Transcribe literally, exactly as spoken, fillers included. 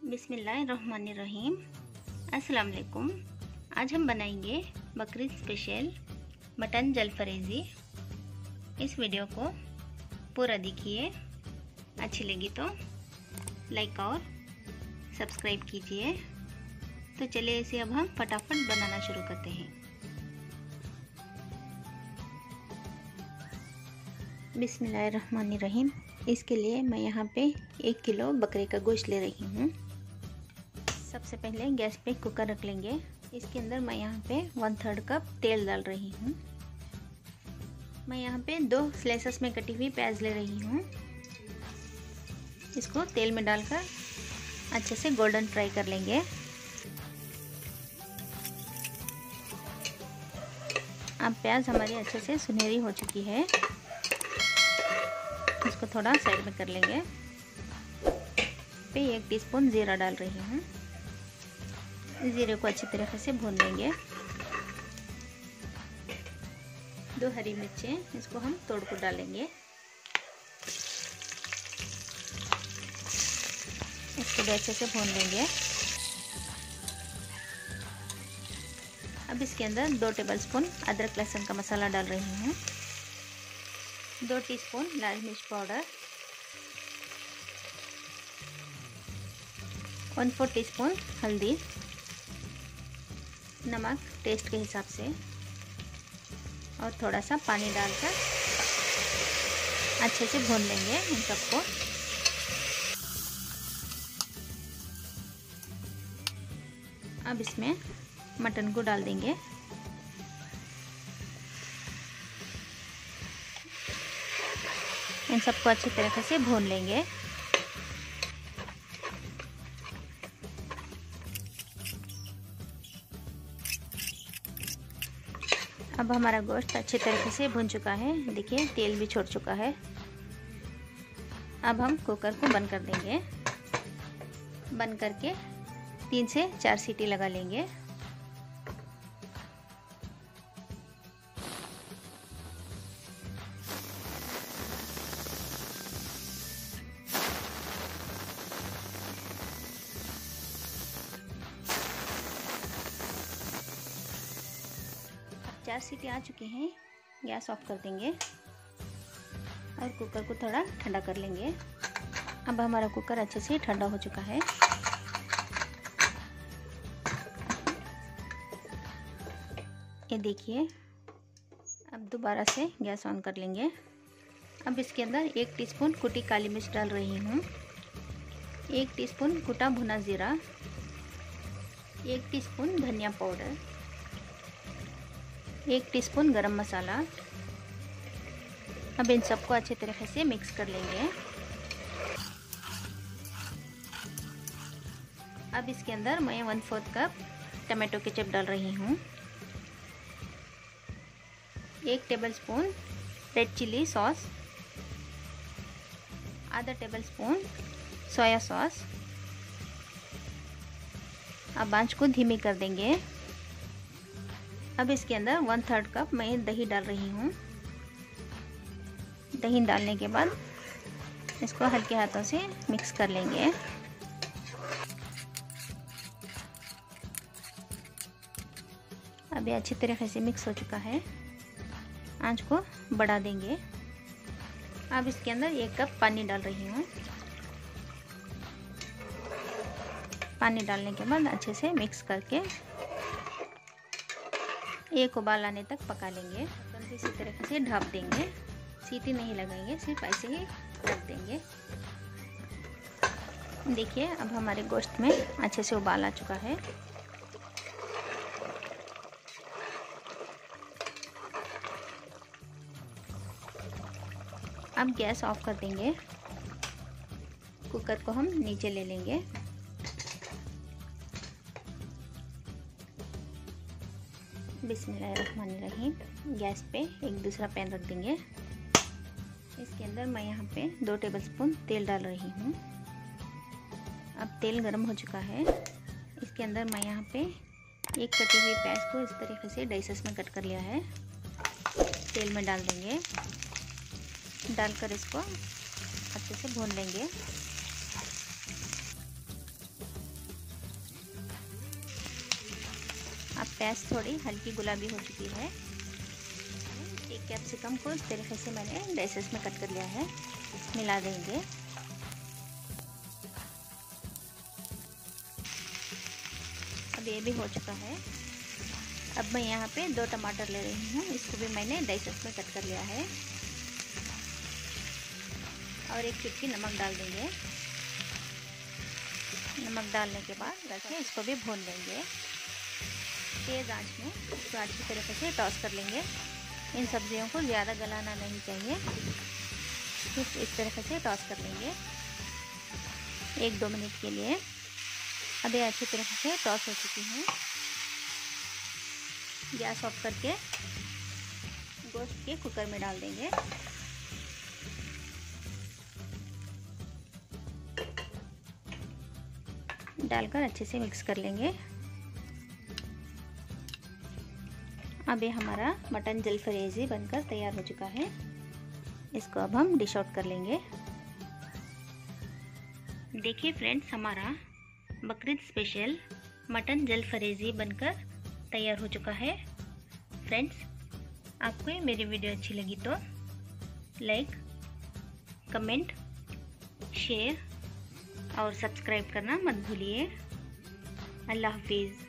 बिस्मिल्लाहिर्रहमानिर्रहीम। अस्सलाम वालेकुम। आज हम बनाएंगे बकरीद स्पेशल मटन जलफरेज़ी। इस वीडियो को पूरा देखिए, अच्छी लगी तो लाइक और सब्सक्राइब कीजिए। तो चलिए इसे अब हम फटाफट बनाना शुरू करते हैं। बिस्मिल्लाहिर्रहमानिर्रहीम। इसके लिए मैं यहाँ पे एक किलो बकरे का गोश्त ले रही हूँ। सबसे पहले गैस पे कुकर रख लेंगे। इसके अंदर मैं यहाँ पे वन थर्ड कप तेल डाल रही हूँ। मैं यहाँ पे दो स्लाइसेस में कटी हुई प्याज ले रही हूँ। इसको तेल में डालकर अच्छे से गोल्डन फ्राई कर लेंगे। अब प्याज हमारी अच्छे से सुनहरी हो चुकी है। इसको थोड़ा साइड में कर लेंगे। पे एक टीस्पून जीरा डाल रही हूँ। जीरे को अच्छी तरीके से भून लेंगे। दो हरी मिर्चें, इसको हम तोड़ कर डालेंगे। इसको भी अच्छे से भून लेंगे। अब इसके अंदर दो टेबलस्पून अदरक लहसुन का मसाला डाल रही हूँ। दो टीस्पून लाल मिर्च पाउडर, वन फोर टीस्पून हल्दी, नमक टेस्ट के हिसाब से और थोड़ा सा पानी डालकर अच्छे से भून लेंगे इन सबको। अब इसमें मटन को डाल देंगे। इन सबको अच्छी तरीके से भून लेंगे। अब हमारा गोश्त अच्छे तरीके से भुन चुका है। देखिए तेल भी छोड़ चुका है। अब हम कुकर को बंद कर देंगे। बंद करके तीन से चार सीटी लगा लेंगे। चार सीटी आ चुके हैं। गैस ऑफ कर देंगे और कुकर को थोड़ा ठंडा कर लेंगे। अब हमारा कुकर अच्छे से ठंडा हो चुका है। ये देखिए। अब दोबारा से गैस ऑन कर लेंगे। अब इसके अंदर एक टीस्पून कुटी काली मिर्च डाल रही हूँ। एक टीस्पून कुटा भुना जीरा, एक टीस्पून धनिया पाउडर, एक टीस्पून गरम मसाला। अब इन सबको अच्छे तरीके से मिक्स कर लेंगे। अब इसके अंदर मैं one fourth cup tomato ketchup डाल रही हूँ। एक टेबलस्पून रेड चिली सॉस, आधा टेबलस्पून सोया सॉस। अब आंच को धीमी कर देंगे। अब इसके अंदर वन थर्ड कप मैं दही डाल रही हूँ। दही डालने के बाद इसको हल्के हाथों से मिक्स कर लेंगे। अभी अच्छी तरीके से मिक्स हो चुका है। आंच को बढ़ा देंगे। अब इसके अंदर एक कप पानी डाल रही हूँ। पानी डालने के बाद अच्छे से मिक्स करके एक उबाल आने तक पका लेंगे। तो इसी तरीके से ढक देंगे। सीटी नहीं लगाएंगे, सिर्फ ऐसे ही रख देंगे। देखिए अब हमारे गोश्त में अच्छे से उबाल आ चुका है। अब गैस ऑफ कर देंगे। कुकर को हम नीचे ले लेंगे। बिस्मिल्लाहिर्रहमानिर्रहीम। गैस पे एक दूसरा पैन रख देंगे। इसके अंदर मैं यहाँ पे दो टेबलस्पून तेल डाल रही हूँ। अब तेल गर्म हो चुका है। इसके अंदर मैं यहाँ पे एक कटी हुई प्याज को इस तरीके से डाइसेस में कट कर लिया है। तेल में डाल देंगे। डालकर इसको अच्छे से भून लेंगे। प्याज थोड़ी हल्की गुलाबी हो चुकी है। एक कैप्सिकम को इस तरीके से मैंने डाइसेस में कट कर लिया है, मिला देंगे। अब ये भी हो चुका है। अब मैं यहाँ पे दो टमाटर ले रही हूँ, इसको भी मैंने डाइसेस में कट कर लिया है। और एक चुटकी नमक डाल देंगे। नमक डालने के बाद रखें, इसको भी भून लेंगे तेज़ आंच में। इसको अच्छी तरीके से टॉस कर लेंगे। इन सब्जियों को ज़्यादा गलाना नहीं चाहिए, सिर्फ इस तरीके से टॉस कर लेंगे एक दो मिनट के लिए। अब ये अच्छी तरीके से टॉस हो चुकी हैं। गैस ऑफ करके गोश्त के कुकर में डाल देंगे। डालकर अच्छे से मिक्स कर लेंगे। अब ये हमारा मटन जलफरेज़ी बनकर तैयार हो चुका है। इसको अब हम डिश आउट कर लेंगे। देखिए फ्रेंड्स, हमारा बकरीद स्पेशल मटन जलफरेज़ी बनकर तैयार हो चुका है। फ्रेंड्स, आपको ये मेरी वीडियो अच्छी लगी तो लाइक, कमेंट, शेयर और सब्सक्राइब करना मत भूलिए। अल्लाह हाफिज़।